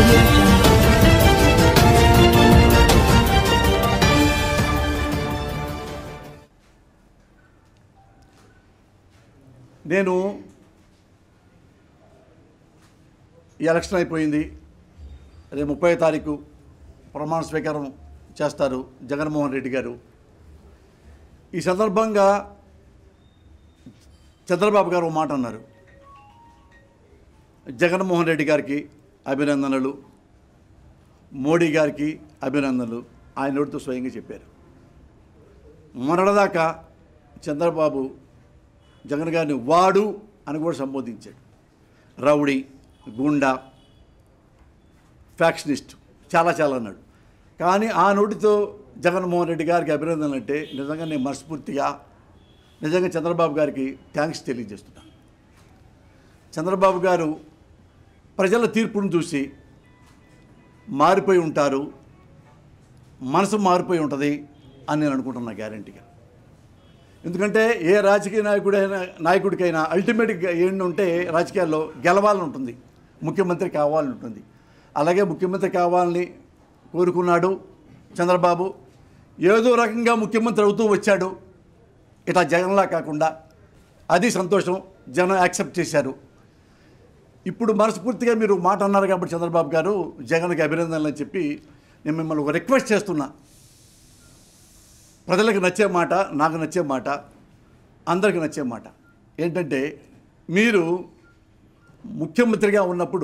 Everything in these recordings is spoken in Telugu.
audio jungle. నేను ఈ ఎలక్షన్ అయిపోయింది. రేపు 30వ తారీఖు ప్రమాణ స్వీకారం చేస్తారు జగన్మోహన్ రెడ్డి గారు. ఈ సందర్భంగా చంద్రబాబు గారు ఒక మాట అన్నారు. జగన్మోహన్ రెడ్డి గారికి అభినందనలు, మోడీ గారికి అభినందనలు ఆయన నోటితో స్వయంగా చెప్పారు. మొన్నటిదాకా చంద్రబాబు జగన్ గారిని వాడు అని కూడా సంబోధించాడు. రౌడీ, గుండా, ఫ్యాక్షనిస్ట్ చాలా అన్నాడు. కానీ ఆ నోటితో జగన్మోహన్ రెడ్డి గారికి అభినందనలు అంటే నిజంగా నేను మనస్ఫూర్తిగా నిజంగా చంద్రబాబు గారికి థ్యాంక్స్ తెలియజేస్తున్నాను. చంద్రబాబు గారు ప్రజల తీర్పును చూసి మారిపోయి ఉంటారు, మనసు మారిపోయి ఉంటుంది అని నేను అనుకుంటున్నా గ్యారెంటీగా. ఎందుకంటే ఏ రాజకీయ నాయకుడికైనా అల్టిమేట్గా ఏంటంటే రాజకీయాల్లో గెలవాలని ఉంటుంది, ముఖ్యమంత్రి కావాలని ఉంటుంది. అలాగే ముఖ్యమంత్రి కావాలని కోరుకున్నాడు చంద్రబాబు. ఏదో రకంగా ముఖ్యమంత్రి అవుతూ వచ్చాడు, ఇట్లా జగన్లా కాకుండా. అది సంతోషం, జనం యాక్సెప్ట్ చేశారు. ఇప్పుడు మనస్ఫూర్తిగా మీరు మాట అన్నారు కాబట్టి చంద్రబాబు గారు జగన్కి అభినందనలు అని చెప్పి నేను మిమ్మల్ని ఒక రిక్వెస్ట్ చేస్తున్నా. ప్రజలకు నచ్చే మాట, నాకు నచ్చే మాట, అందరికీ నచ్చే మాట ఏంటంటే, మీరు ముఖ్యమంత్రిగా ఉన్నప్పుడు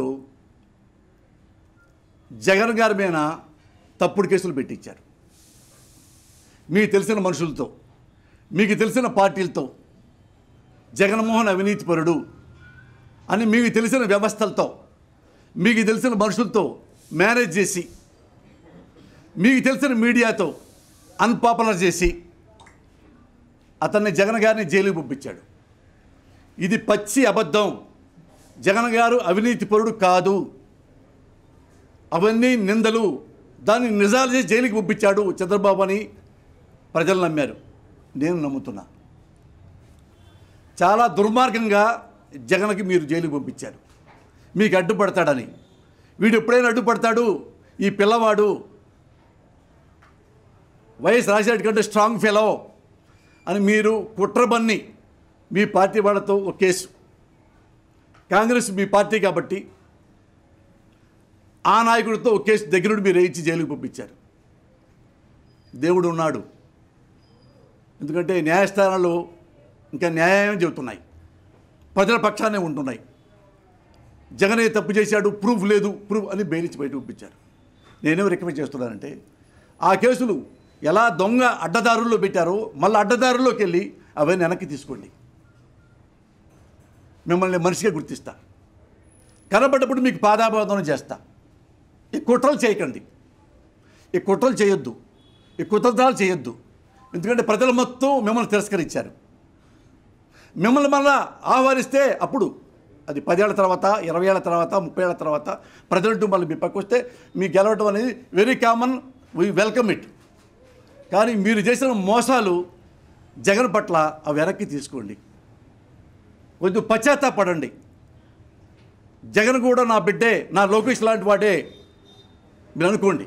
జగన్ గారి మీద తప్పుడు కేసులు పెట్టించారు. మీకు తెలిసిన మనుషులతో, మీకు తెలిసిన పార్టీలతో జగన్మోహన్ అవినీతిపరుడు అని మీకు తెలిసిన వ్యవస్థలతో, మీకు తెలిసిన మనుషులతో మేనేజ్ చేసి, మీకు తెలిసిన మీడియాతో అన్పాపులర్ చేసి అతన్ని జగన్ గారిని జైలుకి పంపించాడు. ఇది పచ్చి అబద్ధం. జగన్ గారు అవినీతిపరుడు కాదు, అవన్నీ నిందలు. దాన్ని నిజాలు చేసి జైలుకి పంపించాడు చంద్రబాబు అని ప్రజలు నమ్మారు, నేను నమ్ముతున్నా. చాలా దుర్మార్గంగా జగన్కి మీరు జైలుకి పంపించారు, మీకు అడ్డుపడతాడని. వీడు ఎప్పుడైనా అడ్డుపడతాడు, ఈ పిల్లవాడు వైఎస్ రాజశేఖర్ కంటే స్ట్రాంగ్ ఫెలో అని మీరు కుట్రబన్ని మీ పార్టీ వాళ్ళతో ఒక కేసు, కాంగ్రెస్ మీ పార్టీ కాబట్టి ఆ నాయకుడితో ఒక కేసు దగ్గరుండి మీరు వేయించి జైలుకి పంపించారు. దేవుడు ఉన్నాడు, ఎందుకంటే న్యాయస్థానాలు ఇంకా న్యాయం చెబుతున్నాయి, ప్రజల పక్షానే ఉంటున్నాయి. జగనే తప్పు చేశాడు, ప్రూఫ్ లేదు, ప్రూఫ్ అని బెయిలించి బయట పంపించారు. నేనేం రికమెండ్ చేస్తున్నానంటే, ఆ కేసులు ఎలా దొంగ అడ్డదారుల్లో పెట్టారో మళ్ళీ అడ్డదారుల్లోకి వెళ్ళి అవన్నీ వెనక్కి తీసుకోండి. మిమ్మల్ని మనిషిగా గుర్తిస్తా, కనబడ్డప్పుడు మీకు పాదాభాదనం చేస్తా. ఈ కుట్రలు చేయకండి, ఈ కుట్రలు చేయొద్దు, ఈ కుతంత్రాలు చేయొద్దు. ఎందుకంటే ప్రజలు మొత్తం మిమ్మల్ని తిరస్కరించారు. మిమ్మల్ని మళ్ళా ఆహ్వానిస్తే అప్పుడు అది 10 ఏళ్ల తర్వాత, 20 ఏళ్ల తర్వాత, 30 ఏళ్ల తర్వాత ప్రజలంటూ మళ్ళీ మీ పక్క వస్తే మీకు గెలవటం అనేది very common, we welcome it. కానీ మీరు చేసిన మోసాలు జగన్ పట్ల అవి వెనక్కి తీసుకోండి, కొంచెం పశ్చాత్తాపడండి. జగన్ కూడా నా బిడ్డే, నా లోకేష్ లాంటి వాడే మీరు అనుకోండి.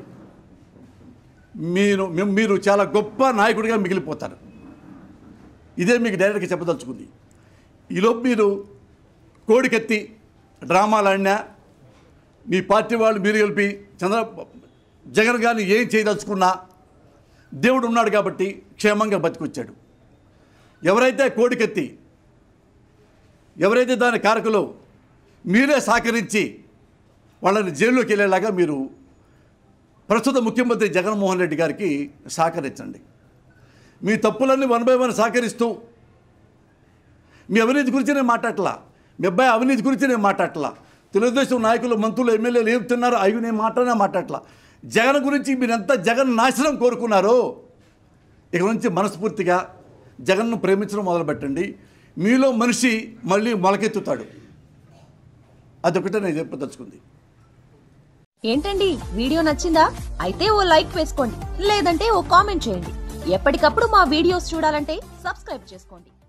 మీరు చాలా గొప్ప నాయకుడిగా మిగిలిపోతారు. ఇదే మీకు డైరెక్ట్గా చెప్పదలుచుకుంది. ఈలోపు మీరు కోడికెత్తి డ్రామాలు ఆడినా, మీ పార్టీ వాళ్ళు మీరు కలిపి జగన్ గారిని ఏం చేయదలుచుకున్నా దేవుడు ఉన్నాడు కాబట్టి క్షేమంగా బతికొచ్చాడు. ఎవరైతే కోడికెత్తి, ఎవరైతే దాని కారకులో మీరే సహకరించి వాళ్ళని జైల్లోకి వెళ్ళేలాగా మీరు ప్రస్తుత ముఖ్యమంత్రి జగన్మోహన్ రెడ్డి గారికి సహకరించండి. మీ తప్పులన్నీ 1 by 1 సహకరిస్తూ, మీ అవినీతి గురించి నేను మాట్లాడట్లా, మీ అబ్బాయి అవినీతి గురించి నేను మాట్లాడట్లా, తెలుగుదేశం నాయకులు, మంత్రులు, ఎమ్మెల్యేలు ఏం తిన్నారో అవి నేను మాట్లాడట్లా. జగన్ గురించి మీరెంత జగన్ నాశనం కోరుకున్నారో ఇక నుంచి మనస్ఫూర్తిగా జగన్ను ప్రేమించడం మొదలుపెట్టండి. మీలో మనిషి మళ్ళీ మొలకెత్తుతాడు. అదొకటే నేను చెప్పదలుచుకుంది. ఏంటండి వీడియో నచ్చిందా? అయితే ఓ లైక్ వేసుకోండి, లేదంటే ఓ కామెంట్ చేయండి. ఎప్పటికప్పుడు మా వీడియోస్ చూడాలంటే సబ్స్క్రైబ్ చేసుకోండి.